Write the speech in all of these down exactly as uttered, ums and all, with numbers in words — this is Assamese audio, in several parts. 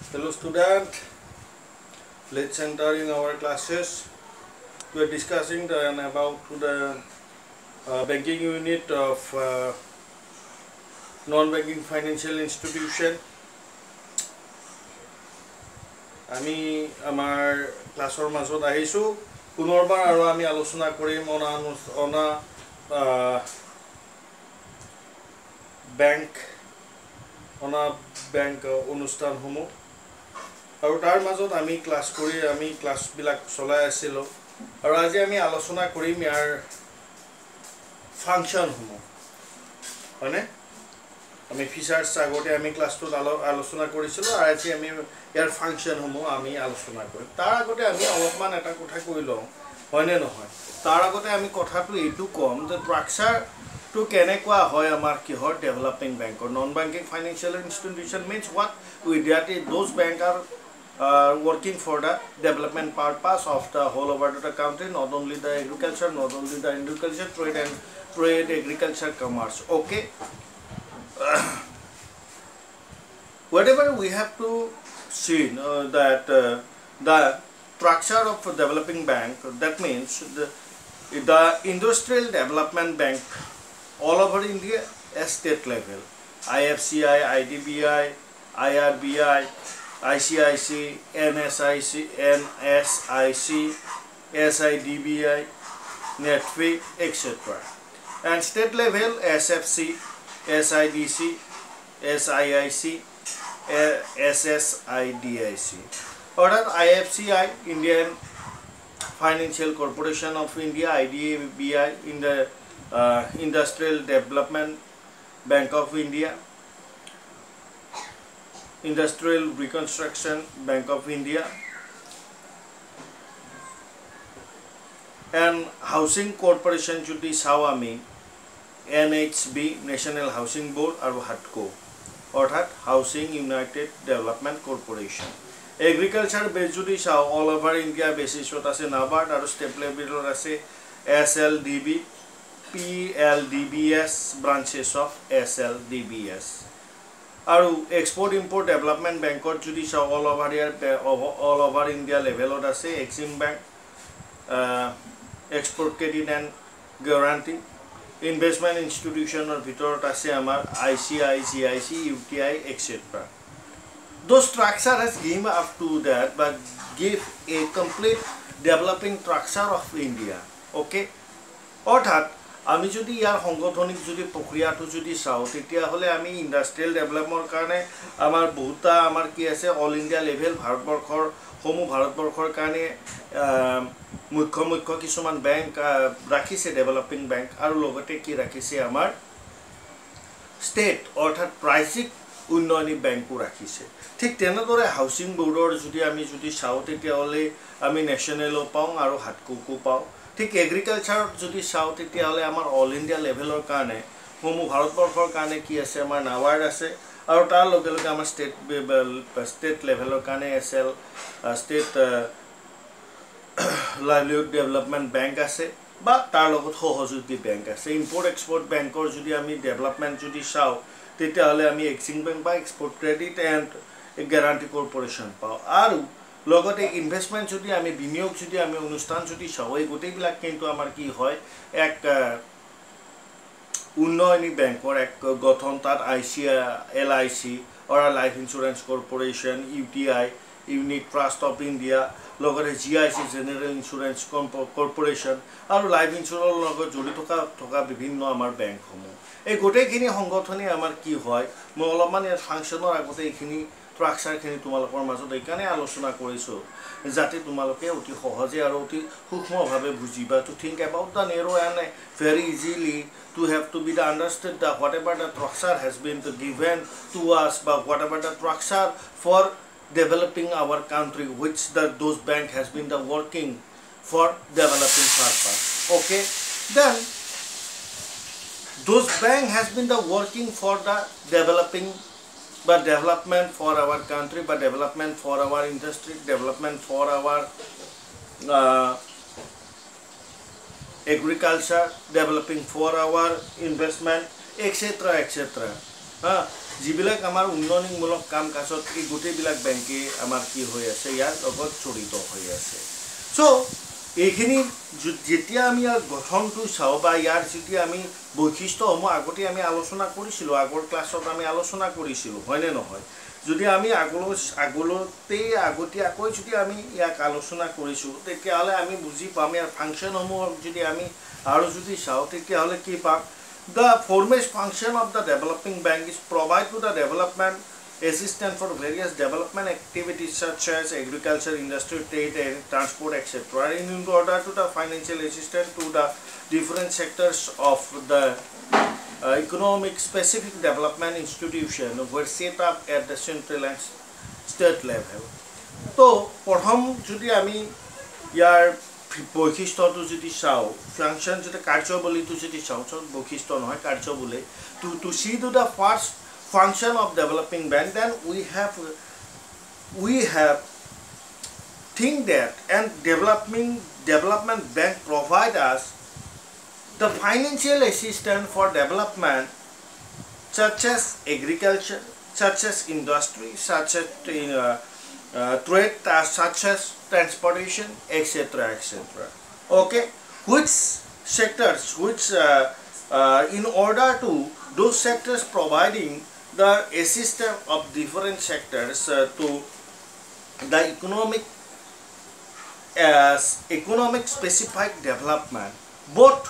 Hello student, let's enter in our classes. We are discussing the, about the uh, banking unit of uh, non-banking financial institution. আমি আমাৰ ক্লাছৰ মাজত আহিছো পুনৰবাৰ আৰু আমি আলোচনা কৰিম অনা অনা বেংক অনা বেংক অনুষ্ঠানসমূহ আৰু তাৰ মাজত আমি ক্লাছ কৰি আমি ক্লাছবিলাক চলাই আছিল আৰু আজি আমি আলোচনা কৰিম ইয়াৰ ফাংচনসমূহ হয়নে আমি ফিচাৰ্স আগতে আমি ক্লাছটোত আলোচনা কৰিছিল আৰু আজি আমি ইয়াৰ ফাংচনসমূহ আমি আলোচনা কৰিম তাৰ আগতে আমি অলপমান এটা কথা কৈ লওঁ হয়নে নহয় তাৰ আগতে আমি কথাটো এইটো কম যে স্ট্ৰাকচাৰ to কেনেকুৱা হয় আমাৰ কিহৰ ডেভেলপিং বেংকৰ non banking financial institution means what we that those bank are uh, working for the development purpose of the whole over the country, not only the agriculture, not only the agriculture, trade and trade, agriculture, commerce. Okay. Whatever we have to see uh, that uh, the structure of a developing bank, that means the, the industrial development bank all over India at state level, I F C I, I D B I, I R B I, I C I C, N S I C, N S I C, S I D B I, NETFI, et cetera. And state level, S F C, S I D C, S I I C, S S I D I C. Or that I F C I, Indian Financial Corporation of India, I D B I, in the uh, Industrial Development Bank of India, Industrial Reconstruction Bank of India, and Housing Corporation jodi sawami N H B, National Housing Board, or HUDCO, or Housing United Development Corporation. Agriculture base jodi saw all over India basis what ase NABARD or state level ase S L D B, P L D B S, branches of S L D B S. Aru Export Import Development Bank or judi saw all over here all over India level or ase Exim Bank, uh, Export Credit and Guarantee. Investment institution or Vitor ase amar I C I C I C, U T I, et cetera. Those structure has given up to that, but give a complete developing structure of India. Okay, অর্থাৎ আমি যদি ইয়াৰ সংগঠনিক যদি প্ৰক্ৰিয়াটো যদি চাওঁ তেতিয়া হলে আমি ইন্ডাষ্ট্ৰিয়েল ডেভেলপমেন্টৰ কাৰণে আমাৰ বহুতা আমাৰ কি আছে অল ইন্ডিয়া লেভেল ভাৰতবৰ্ষৰ সমূহ ভাৰতবৰ্ষৰ কাৰণে মুখ্য মুখ্য কিছুমান বেংক ৰাখিছে ডেভেলপিং বেংক আৰু লগতে কি ৰাখিছে আমাৰ ষ্টেট অৰ্থাৎ প্ৰাইচিক উন্নয়নী বেংকো ৰাখিছে ঠিক তেনেদৰে হাউচিং বোৰ্ডৰ যদি আমি যদি চাওঁ তেতিয়া হলে আমি নেশনেলো পাওঁ আৰু হাটকোকো পাওঁ ঠিক এগ্ৰিকালচাৰ যদি চাওঁ তেতিয়া হলে আমাৰ অল ইন্ডিয়া লেভেলৰ কাৰণে সমূহ ভাৰতবৰ্ষৰ কাৰণে কি আছে আমাৰ নাবাৰ্ড আছে আৰু তাৰ লগে লগে আমাৰ ষ্টেট ষ্টেট লেভেলৰ কাৰণে SL state livelihood development bank আছে বা তাৰ লগত সহযোগী বেংক আছে ইম্পোৰ্ট এক্সপোৰ্ট বেংকৰ যদি আমি ডেভেলপমেন্ট যদি চাওঁ তেতিয়া হলে আমি এক্সিম বেংক বা export credit and guarantee corporation পাওঁ আৰু লগতে ইনভেষ্টমেন্ট যদি আমি বিনিয়োগ যদি আমি অনুষ্ঠান যদি চাওঁ এই গোটেইবিলাক কিন্তু আমাৰ কি হয় এক উন্নয়নী বেংকৰ এক গঠন তাত I C L I C or life insurance corporation U T I unit trust of India লগতে G I C general insurance corporation আৰু লাইফ ইন্সুৰেন্সৰ লগত জড়িত থকা থকা বিভিন্ন আমাৰ বেংকসমূহ এই গোটেইখিনি সংগঠনে আমাৰ কি হয় মই অলপমান ইয়াৰ ফাংচনৰ আগতে এইখিনি স্ট্ৰাকচাৰ খিনি তোমালোকৰ মাজত এইকাৰণে আলোচনা কৰিছো যাতে তোমালোকে অতি সহজে আৰু অতি সূক্ষ্মভাৱে বুজিবা to think about the narrow and very easily to have to be the understood that whatever the structure has been to given to us but whatever the structure for developing our country which the those bank has been the working for developing purpose. Okay, then those bank has been the working for the developing but development for our country, but development for our industry, development for our uh, agriculture, developing for our investment, et cetera, et cetera. Uh, যিবিলাক আমাৰ উন্নয়নমূলক কাম কাজত এই গোটেইবিলাক বেংকে আমাৰ কি হৈ আছে ইয়াৰ লগত জড়িত হৈ আছে সো এইখিনি যেতিয়া আমি ইয়াৰ গঠনটো চাওঁ বা ইয়াৰ যদি আমি বৈশিষ্ট্যসমূহ আগতে আমি আলোচনা কৰিছিলোঁ আগৰ ক্লাছত আমি আলোচনা কৰিছিলোঁ হয়নে নহয় যদি আমি আগলৈ আগলতে আগতীয়াকৈ যদি আমি ইয়াক আলোচনা কৰিছোঁ তেতিয়াহ'লে আমি বুজি পাম ইয়াৰ ফাংচনসমূহ যদি আমি আৰু যদি চাওঁ তেতিয়াহ'লে কি পাম The foremost function of the developing bank is provide to the development assistance for various development activities such as agriculture, industry, trade, and transport, et cetera. In order to the financial assistance to the different sectors of the uh, economic specific development institution were set up at the central and state level. So, প্রথম যদি আমি ইয়ার বৈশিষ্ট্যটো যদি চাওঁ ফাংচন যদি কাৰ্যবলীটো যদি চাওঁ বৈশিষ্ট্য নহয় কাৰ্যবলী to to see to the first function of developing bank then we have we have think that and developing development bank provide us the financial assistance for development such as agriculture such as industry such as uh, Uh, trade uh, such as transportation, et cetera, et cetera. Okay, which sectors, which uh, uh, in order to those sectors providing the assistance of different sectors uh, to the economic as economic specific development, both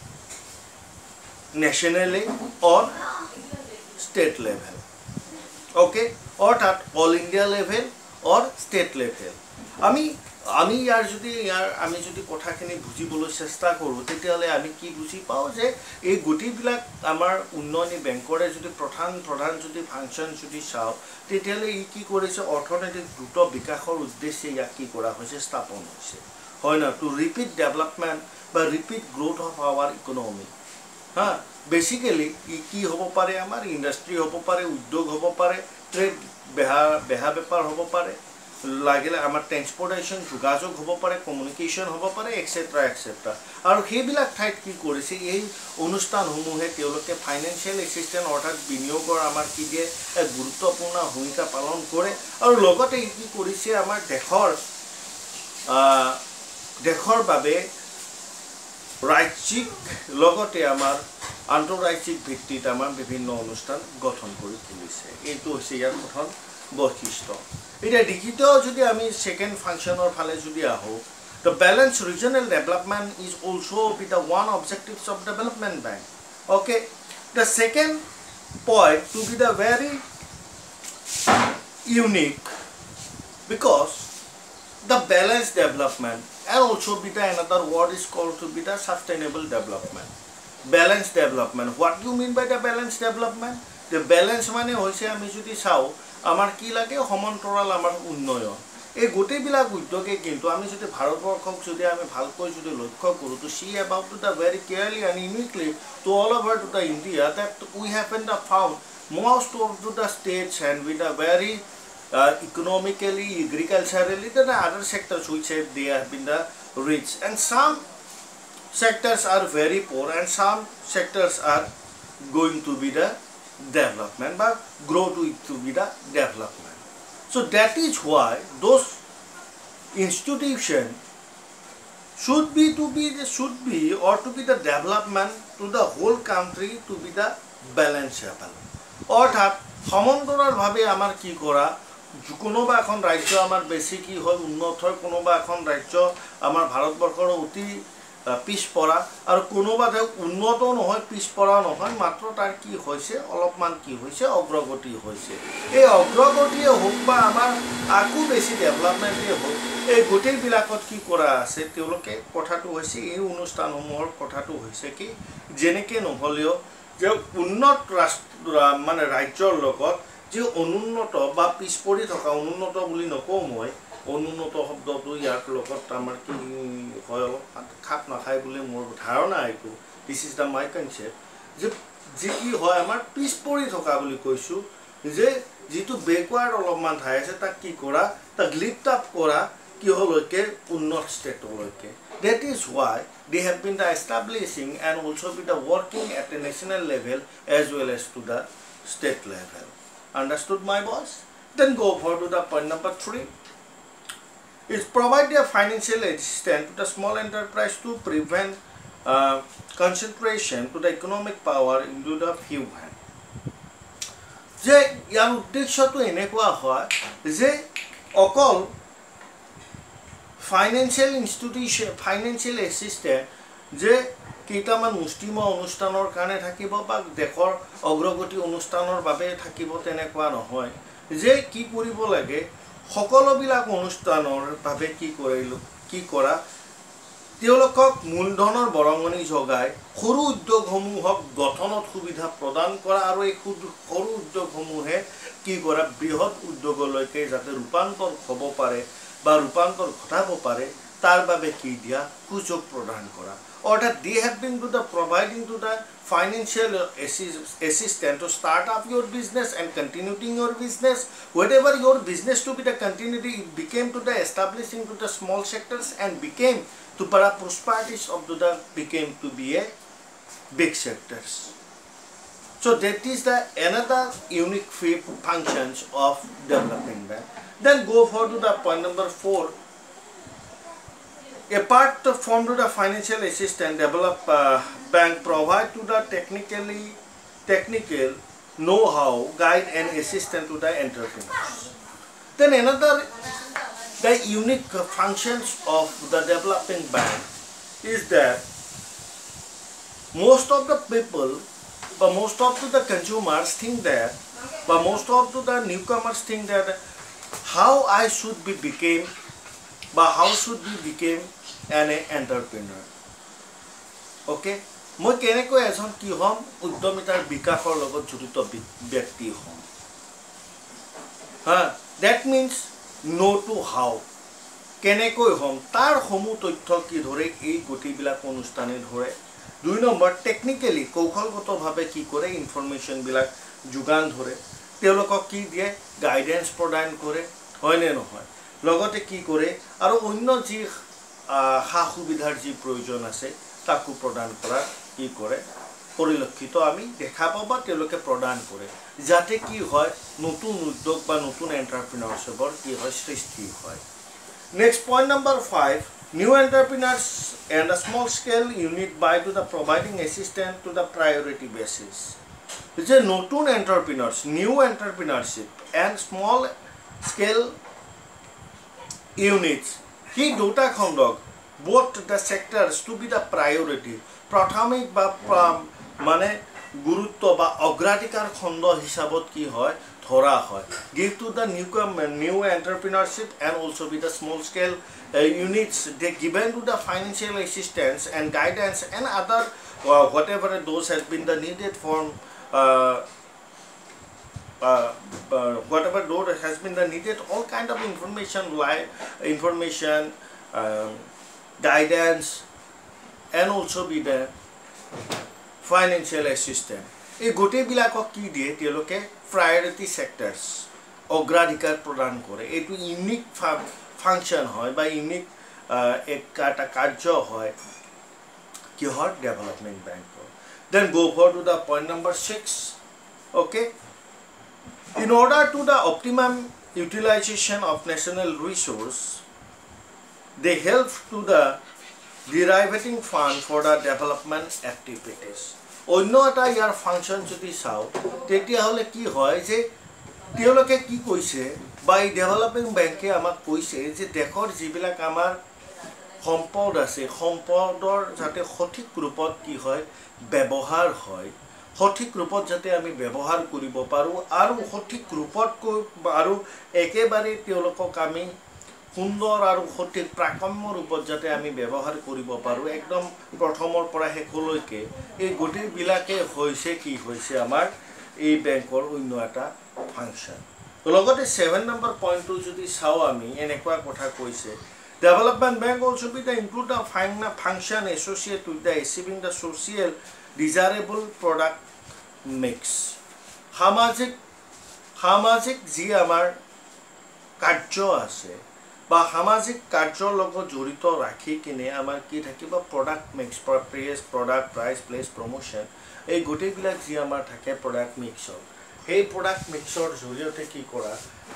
nationally or state level. Okay, or at all India level. or state level আমি আমি ইয়াৰ যদি ইয়াৰ আমি যদি কথাখিনি বুজিবলৈ চেষ্টা কৰোঁ তেতিয়াহ'লে আমি কি বুজি পাওঁ যে এই গোটেইবিলাক আমাৰ উন্নয়নী বেংকৰে যদি প্ৰধান প্ৰধান যদি ফাংচন যদি চাওঁ তেতিয়াহ'লে ই কি কৰিছে অৰ্থনৈতিক দ্ৰুত বিকাশৰ উদ্দেশ্যে ইয়াক কি কৰা হৈছে স্থাপন হৈছে হয় না টু ৰিপিট ডেভেলপমেণ্ট বা rapid growth of our economy হা বেচিকেলি ই কি হ'ব পাৰে আমাৰ ইণ্ডাষ্ট্ৰি হ'ব পাৰে উদ্যোগ হ'ব পাৰে ট্ৰেড বেহা বেহা বেপাৰ হ'ব পাৰে লাগিলে আমাৰ ট্ৰেন্সপৰ্টেশ্যন যোগাযোগ হ'ব পাৰে কমিউনিকেশ্যন হ'ব পাৰে এক্সেট্ৰা এক্সেট্ৰা আৰু সেইবিলাক ঠাইত কি কৰিছে এই অনুষ্ঠানসমূহে তেওঁলোকে ফাইনেন্সিয়েল এছিষ্টেন্স অৰ্থাৎ বিনিয়োগৰ আমাৰ কি দিয়ে এক গুৰুত্বপূৰ্ণ ভূমিকা পালন কৰে আৰু লগতে কি কৰিছে আমাৰ দেশৰ দেশৰ বাবে ৰাজ্যিক লগতে আমাৰ আন্তঃৰাজ্যিক ভিত্তিত আমাৰ বিভিন্ন অনুষ্ঠান গঠন কৰি তুলিছে এইটো হৈছে ইয়াৰ প্ৰথম বৈশিষ্ট্য এতিয়া দ্বিতীয় যদি আমি সেকেন্ড ফাংচনৰ ফালে যদি আহো the balanced regional development is also be the one objectives of development bank okay the second point to be the very unique because the balanced development and also be the another word is called to be the sustainable development balanced development what do you mean by the balanced development the balance মানে হৈছে আমি যদি চাও আমাৰ কি লাগে সমান্তৰাল আমাৰ উন্নয়ন এই গোটেইবিলাক উদ্যোগে কিন্তু আমি যদি ভাৰতবৰ্ষক যদি আমি ভালকৈ যদি লক্ষ্য কৰোঁ to see about to the very clearly and uniquely to all over to the India that we haven't found most of the states and with a very uh, economically agriculturally than other sectors which have they have been the rich and some sectors are very poor and some sectors are going to be the development but grow to it to be the development so that is why those institutions should be to be should be or to be the development to the whole country to be the balanceable অর্থাৎ সমান্তৰালভাৱে আমাৰ কি কৰা কোনোবা এখন ৰাজ্য আমাৰ বেছি কি হয় উন্নত হয় কোনোবা এখন ৰাজ্য আমাৰ ভাৰতবৰ্ষৰ অতি পিছপৰা আৰু কোনোবা উন্নত নহয় পিছপৰা নহয় মাত্ৰ তাৰ কি হৈছে অলপমান কি হৈছে অগ্ৰগতি হৈছে এই অগ্ৰগতিয়ে হোক বা আমাৰ আকু বেছি ডেভেলপমেণ্টে হোক এই গোটেইবিলাকত কি কৰা আছে তেওঁলোকে কথাটো হৈছে এই অনুষ্ঠানসমূহৰ কথাটো হৈছে কি যেনেকৈ নহ'লেও যে উন্নত ৰাষ্ট্ৰ মানে ৰাজ্যৰ লগত যে অনুন্নত বা পিছপৰি থকা অনুন্নত বুলি নকওঁ মই অনুন্নত শব্দটো ইয়াৰ লগত আমাৰ কি হয় অলপ খাপ নাখায় বুলি মোৰ ধাৰণা এইটো this is the my concept যে যি কি হয় আমাৰ পিছপৰি থকা বুলি কৈছোঁ যে যিটো বেকৱাৰ্ড অলপমান ঠাই আছে তাক কি কৰা তাক লিফ্ট আপ কৰা কিহলৈকে উন্নত ষ্টেটলৈকে that is why they have been the establishing and also be the working at a national level as well as to the state level Understood, my boss? Then go for to the point number three. Is provide a financial assistance to the small enterprise to prevent uh, concentration to the economic power into the few hands. যে ইয়াৰ উদ্দেশ্যটো এনেকুৱা হয় যে অকল ফাইনেন্সিয়েল ইনষ্টিটিউশ্যন ফাইনেন্সিয়েল এছিষ্টেণ্ট যে কেইটামান মুষ্টিময় অনুষ্ঠানৰ কাৰণে থাকিব বা দেশৰ অগ্ৰগতি অনুষ্ঠানৰ বাবে থাকিব তেনেকুৱা নহয় যে কি কৰিব লাগে সকলোবিলাক অনুষ্ঠানৰ বাবে কি কৰিলো কি কৰা তেওঁলোকক মূলধনৰ বৰঙণি যোগাই সৰু উদ্যোগসমূহক গঠনত সুবিধা প্ৰদান কৰা আৰু এই সৰু উদ্যোগসমূহে কি কৰা বৃহৎ উদ্যোগলৈকে যাতে ৰূপান্তৰ হ'ব পাৰে বা ৰূপান্তৰ ঘটাব পাৰে তাৰ বাবে কি দিয়া সুযোগ প্ৰদান কৰা অৰ্থাৎ they have been to the providing to the financial assistance to start up your business and continuing your business whatever your business to be the continuity it became to the establishing to the small sectors and became to para prosperities of the became to be a big sectors. So that is the another unique functions of developing bank. Then go for to the point number four. Apart from the financial assistance, develop uh, bank provide to the technically technical know-how, guide and assistance to the entrepreneurs. Then another the unique functions of the developing bank is that most of the people, but most of the consumers think that, but most of the newcomers think that how I should be became, but how should we become an entrepreneur. Okay, মই কেনেকৈ এজন কি হম উদ্যমিতাৰ বিকাশৰ লগত জড়িত ব্যক্তি হম হা that means know to how কেনেকৈ হম তাৰ সমূহ তথ্য কি ধৰে এই গতিবিলাক অনুষ্ঠানে ধৰে দুই নম্বৰ টেকনিক্যালি কৌশলগতভাৱে কি কৰে ইনফৰমেশন বিলাক যোগান ধৰে তেওঁলোকক কি দিয়ে গাইডেন্স প্ৰদান কৰে হয় নে নহয় লগতে কি কৰে আৰু অন্য যি হা সুবিধাৰ যি প্ৰয়োজন আছে তাকো প্ৰদান কৰা কি কৰে পৰিলক্ষিত আমি দেখা পাবা তেওঁলোকে প্ৰদান কৰে যাতে কি হয় নতুন উদ্যোগ বা নতুন এন্টাৰপ্ৰেনাৰশিপৰ কি হয় সৃষ্টি হয় next point number five new entrepreneurs and a small scale unit by to the providing assistance to the priority basis is a notun entrepreneurs new entrepreneurship and small scale units he dota khondok both the sectors to be the priority prathamik ba mane gurutto ba agratikar khondo hisabot ki hoy thora hoy give to the newcomer new entrepreneurship and also be the small scale uh, units they given to the financial assistance and guidance and other uh, whatever those has been the needed for uh, uh, uh, whatever those has been the needed all kind of information like information uh, guidance and also be the financial assistance এই গোটে বিলাকক কি দিয়ে তেওঁলোকে priority sectors অগ্ৰাধিকাৰ প্ৰদান কৰে এটো ইউনিক ফাংচন হয় বা ইউনিক একটা কাৰ্য হয় কি হয় ডেভেলপমেন্ট ব্যাংকৰ then go for to the point number six okay in order to the optimum utilization of national resource they help to the deriving fund for the development activities অন্য এটা ইয়াৰ ফাংচন যদি চাও তেতিয়া হলে কি হয় যে তেওঁলোকে কি কৈছে বাই ডেভেলপিং ব্যাংকে আমাক কৈছে যে দেশৰ যিবিলাক আমাৰ সম্পদ আছে সম্পদৰ যাতে সঠিক ৰূপত কি হয় ব্যৱহাৰ হয় সঠিক ৰূপত যাতে আমি ব্যৱহাৰ কৰিব পাৰো আৰু সঠিক ৰূপত আৰু একেবাৰে তেওঁলোকক আমি সুন্দৰ আৰু সঠিক প্ৰাকম্য ৰূপত যাতে আমি ব্যৱহাৰ কৰিব পাৰো একদম প্ৰথমৰ পৰা শেষলৈকে এই গতি বিলাকে হৈছে কি হৈছে আমাৰ এই ব্যাংকৰ অন্য এটা ফাংচন লগতে seven নম্বৰ পইণ্টটো যদি চাও আমি এনেকুৱা কথা কৈছে development bank also be the include the function associated with the achieving the social desirable product mix সামাজিক সামাজিক যি আমাৰ কাৰ্য আছে বা সামাজিক কাৰ্যৰ লগত জড়িত ৰাখি কিনে আমাৰ কি থাকিব product mix price product price place promotion এই গোটেইবিলাক যি আমাৰ থাকে প্ৰডাক্ট মিক্সৰ সেই প্ৰডাক্ট মিক্সৰ জৰিয়তে কি কৰা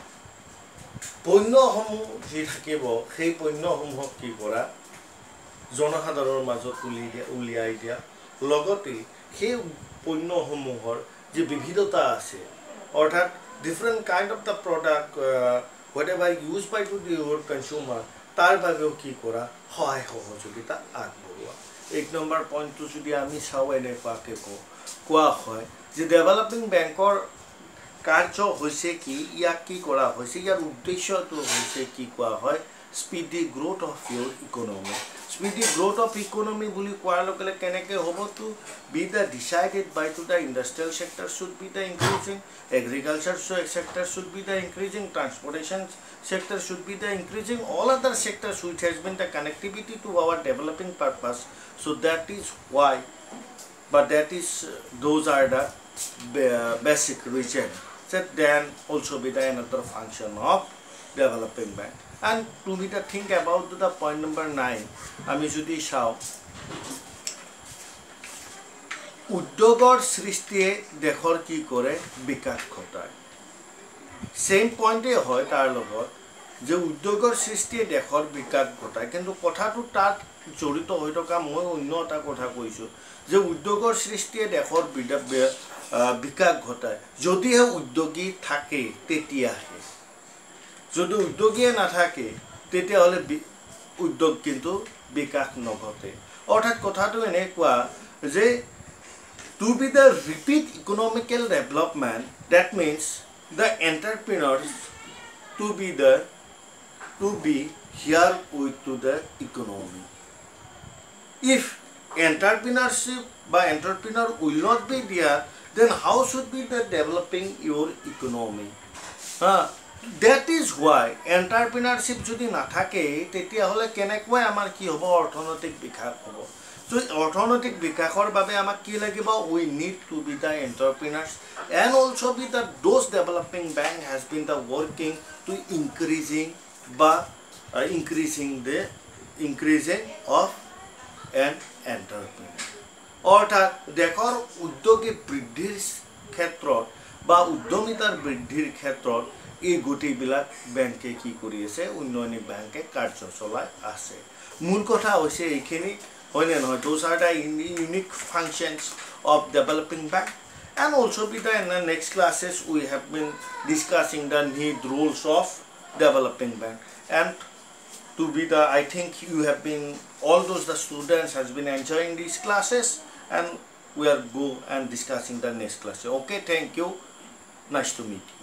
পণ্যসমূহ যি থাকিব সেই পণ্যসমূহক কি কৰা জনসাধাৰণৰ মাজত উলিয়াই দিয়া লগতে সেই পণ্যসমূহৰ যে বিবিধতা আছে অৰ্থাৎ different kind of the product uh, whatever used by to the consumer তাৰ বাবেও কি কৰা সহায় সহযোগিতা আগবঢ়োৱা এক নম্বৰ পইণ্টটো যদি আমি চাওঁ এনেকুৱাকৈ কোৱা হয় যে ডেভেলপিং বেংকৰ কাৰ্য হৈছে কি ইয়াক কি কৰা হৈছে ইয়াৰ উদ্দেশ্যটো হৈছে কি কোৱা হয় speedy growth of your economy speedy growth of economy বুলি কোৱাৰ লগে লগে কেনেকৈ হ'ব to be the decided by to the industrial sector should be the increasing agriculture sector should be the increasing transportation sector should be the increasing all other sectors which has been the connectivity to our developing purpose so that is why but that is those are the basic reason that then also be the another function of developing bank and to be the think about the point number nine ami jodi shao উদ্যোগৰ সৃষ্টিয়ে দেশৰ কি কৰে বিকাশ ঘটায় সেম পইণ্টে হয় তাৰ লগত যে উদ্যোগৰ সৃষ্টিয়ে দেশৰ বিকাশ ঘটায় কিন্তু কথাটো তাত জড়িত হৈ থকা মই অন্য এটা কথা কৈছোঁ যে উদ্যোগৰ সৃষ্টিয়ে দেশৰ বিকাশ ঘটায় যদিহে উদ্যোগী থাকে তেতিয়াহে যদি উদ্যোগীয়ে নাথাকে তেতিয়াহ'লে উদ্যোগ কিন্তু বিকাশ নঘটে অৰ্থাৎ কথাটো এনেকুৱা যে to be the repeat economical development that means the entrepreneurs to be the to be here with to the economy if entrepreneurship by entrepreneur will not be there then how should be the developing your economy huh? That is why entrepreneurship jodi na thake tetia hole kenekwa amar ki hobo orthonotik bikash hobo so orthonotik bikashor babe amak ki lagibo we need to be the entrepreneurs and also be the those developing bank has been the working to increasing ba uh, increasing the increasing of an entrepreneur অর্থাৎ দেশৰ উদ্যোগী বৃদ্ধিৰ ক্ষেত্ৰত বা উদ্যমিতাৰ বৃদ্ধিৰ ক্ষেত্ৰত এই গোটেইবিলাক বেংকে কি কৰি আছে উন্নয়নী বেংকে কাৰ্য চলাই আছে মূল কথা হৈছে এইখিনি হয়নে নহয় those are the unique functions of developing bank and also be the in the next classes we have been discussing the need roles of developing bank and to be the I think you have been all those the students has been enjoying these classes and we are go and discussing the next class okay thank you nice to meet you